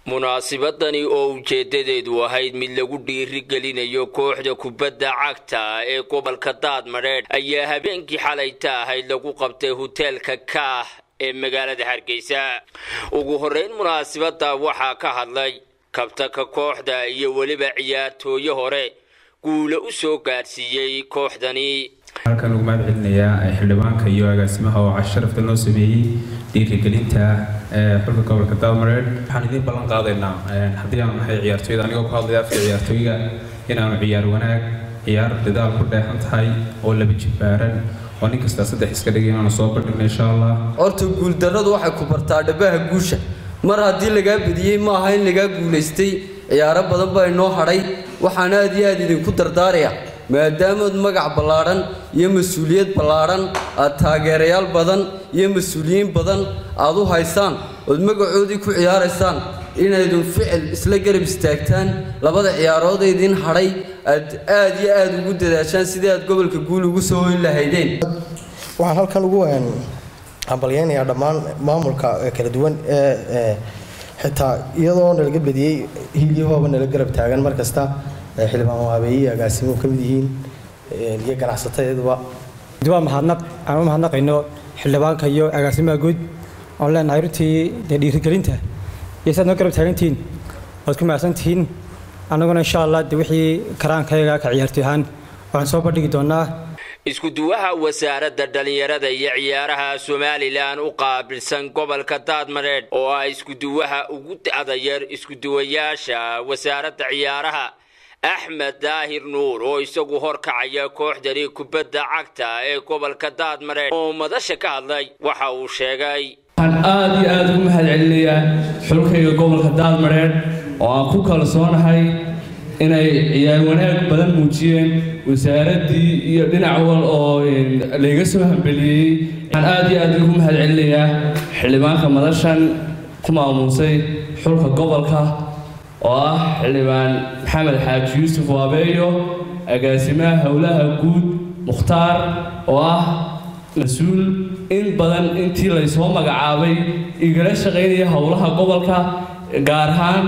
munaasabadani oo ujeedadeedu ahayd mid lagu dhiirigelinayo kooxda kubadda cagta ee gobolka Daadmareed ayaa habeenkii xalayta ahayd lagu qabtay hotelka Kaah ee magaalada Hargeysa. ugu horeyn munaasabada waxaa ka hadlay kabtanka kooxda iyo waliba ciyaartooyo hore guulo u soo gaarsiiyay kooxdani. halkan ugu mahadcelinayaa xildhibaanka iyo agaasimaha oo casharafta noo sameeyay dhiirigelinta xulka gobolka Daadmareed. waxaan idin ballan qaadaynaa haddii aan nahay ciyaartooyda anigoo ku hadlaya afka ciyaartooyga inaanu ciyaar wanaag ciyaar dadaal ku dheehan tahay oo laba jibaaran oo nin kasta saddex iska dhigay inaanu soo bandhigno insha Allah. horta guul darradu waxay ku bartaa dhabaha guusha mar haddii laga badiyay ma aha in laga guuleystay ciyaaro badan baa inoo hadhay waxaan aad iyo aad idinku dardaaraya maadaama magac ballaaran iyo mas'uuliyad ballaaran aad taageerayaal badan iyo mas'uuliyiin badan aad u haysaan oo magacoodii ku ciyaaraysaan inaydun ficil isla garab istaagtaan labada ciyaarood ee idin hadhay aad iyo aad ugu dadaashaan sidii aad gobolka guul ugu soo hoyn lahaydeen. waxaan halkan ugu hambalyeynaya dhammaan maamulka kala duwan ee xitaa iyadoo nalaga badiyay hiiliyahooba nala garab taagan markasta xildhibaan waabeeyay agaasimuhu ka mid yihiin iyo ganacsatada waa mahadnaqayno xildhibaanka iyo agaasimaha guud oo leenahay runtii dhiirigelinta iyo saad noo garab taagantihiin waad ku mahadsantihiin annaguna insha Allah wixii karaankayga ka ciyaartay ahaan waxaan soo bandhigi doonaa. isku duwaha wasaaradda dhalinyarada iyo ciyaaraha Somaliland u qaabilsan gobolka Daadmareed oo ay isku duwaha ugu da'dayar isku duwayaasha wasaaradda ciyaaraha Ahmed Daahir Nuur oo isagu horkacaya kooxdani kubadda cagta ee gobolka Daadmareed oo madasha ka hadlay waxa uu sheegay aad iyo aad ugu mahadcelinayaa xulkayga gobolka Daadmareed oo aan ku kalsoonahay inay ciyaar wanaag badan muujiyeen wasaaradii iyo dhinac wal oo laga soo hambeliyay. aan aad iyo aad ugu mahadcelinayaa xildhibaanka madashan ku maamusay xulka gobolka oo ah xildhibaan Maxamed Xaaji Yuusuf Waabeeyo agaasimaha howlaha guud Mukhtaar oo ah mas'uul in badan intii la soo magacaabay igala shaqeynaya howlaha gobolka gaar ahaan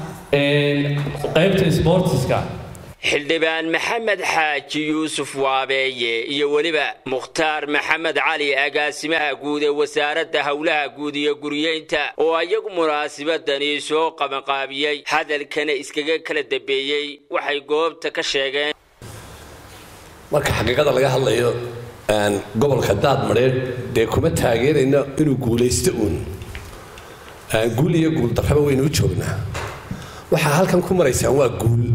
qaybta sportska. xildhibaan Maxamed Xaaji Yuusuf Waabeeye iyo waliba Mukhtaar Maxamed Cali agaasimaha guud ee wasaaradda howlaha guud iyo guriyeynta oo ayagu munaasabadani soo qabanqaabiyay hadalkana iskaga kala dambeeyay waxay goobta ka sheegeen. marka xaqiiqada laga hadlayo gobolka Daadmareed dee kuma taageerayno inuu guuleysto guul iyo guul darraba waynu u joognaa. waxaa halkan ku maraysaan waa guul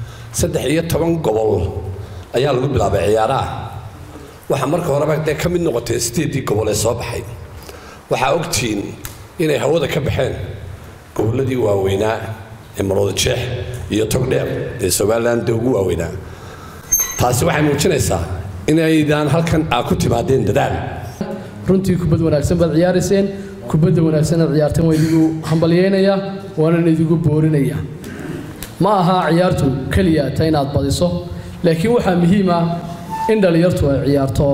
13 gobol ayaa lagu bilaabay ciyaaraha. waxa marka horeba ka mid noqotay 8 gobol ee soo baxay. waxaa ogtiin inay hawada ka baxeen goboladii waaweynaa ee Maroodijeex iyo Togdheer ee Somaliland ugu waaweynaa. taasi waxay muujinaysaa inaydaan halkan ku timaadeen dadaal. runtii kubad wanaagsan baad ciyaarayseen kubadda wanaagsan aad ciyaarteen waa idigu hambalyeynaya waana idigu boorinaya. ma aha ciyaartu kaliya ta inaad badiso laakiin waxaa muhiim ah in dhalinyartu ay ciyaarto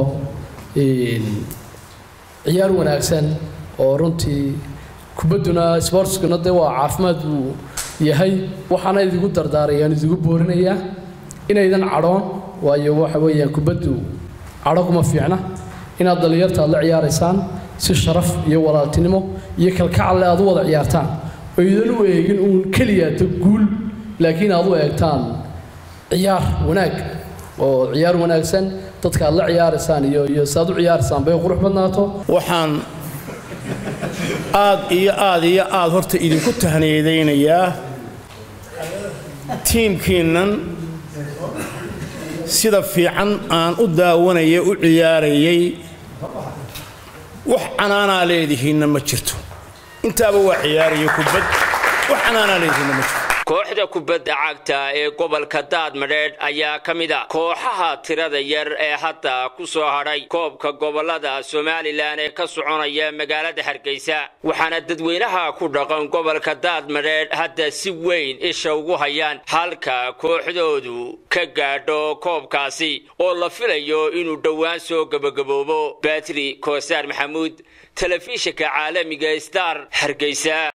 ciyaar wanaagsan oo runtii kubadduna sportskuna waa caafimaad uu yahay. waxaana idigu dardaarayaan idigu boorinaya inaydan cadhoon waayo waxa weeyaan kubaddu cadho kuma fiicna inaad dhalinyarta la ciyaaraysaan si sharaf iyo walaaltinimo iyo kalgacal aad u wada ciyaartaan oo idan u eegin uun kaliya guul laakiin aad u eegtaan ciyaar wanaag oo ciyaar wanaagsan dadka aad la ciyaaraysaan iyo saad u ciyaaraysaan bay qurux badnaato. waxaan aad iyo aad horta idinku tahniyadeynayaa tiimkiinnan sida fiican aan u daawanayay u ciyaarayay wax canaanaa leedihiinna ma jirto intaaba waa ciyaaraya kubad wax canaanaa leedihiinna ma jirto. kooxda kubadda cagta ee gobolka Daadmareed ayaa ka mid ah kooxaha tirada yar ee hadda ku soo hadhay koobka gobolada Somaliland ee ka soconaya magaalada Hargeysa. waxaana dadweynaha ku dhaqan gobolka Daadmareed hadda si weyn isha ugu hayaan halka kooxdoodu ka gaadho koobkaasi oo la filayo inuu dhawaan soo gabagaboobo. Batri Koosar Maxamuud, telefishinka caalamiga Star, Hargeysa.